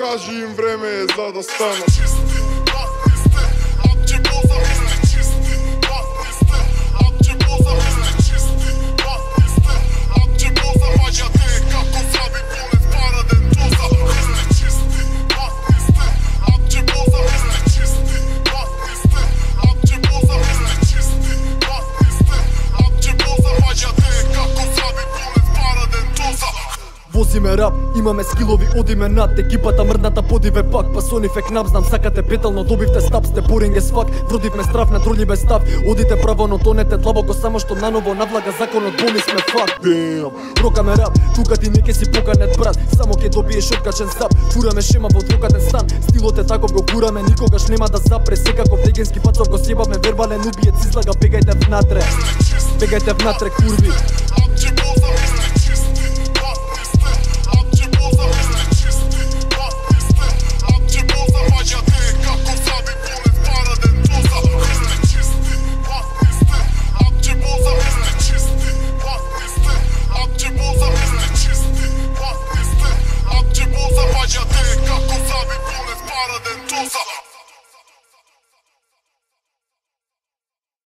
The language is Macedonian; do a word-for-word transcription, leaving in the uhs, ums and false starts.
Кажи им време е за да станат. Возиме рап, имаме скилови, одиме над екипата, мрдната подиве пак. Па Сони фек нап, знам сакате бетално, добивте стап, сте боринг ес фак. Вродивме страв на други без став, одите право, но тонете длабоко, само што наново навлага законот, боми сме фак. Дем, рокаме рап, тука ти не ке си поканет брат, само ке добиеш откачен стап. Фураме шема во адвокатен стан, стилот е таков го гураме, никогаш нема да запре. Секаков дегенски пацов го сјебавме, вербален убиец излага, бегајте внатре, бегајте внатре курви.